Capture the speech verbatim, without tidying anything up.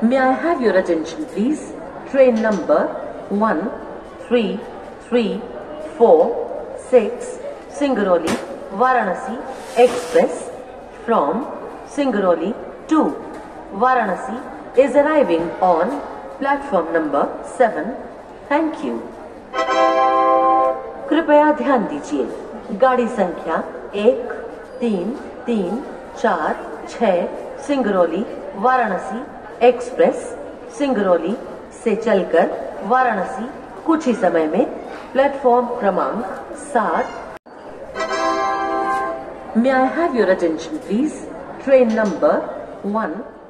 May I have your attention, please? Train number one three three four six Singrauli Varanasi Express from Singrauli to Varanasi is arriving on platform number seven. Thank you. कृपया ध्यान दीजिए, गाड़ी संख्या एक तीन तीन चार छह सिंगरौली वाराणसी एक्सप्रेस सिंगरौली से चलकर वाराणसी कुछ ही समय में प्लेटफॉर्म क्रमांक सात. May I have your attention, please? Train number one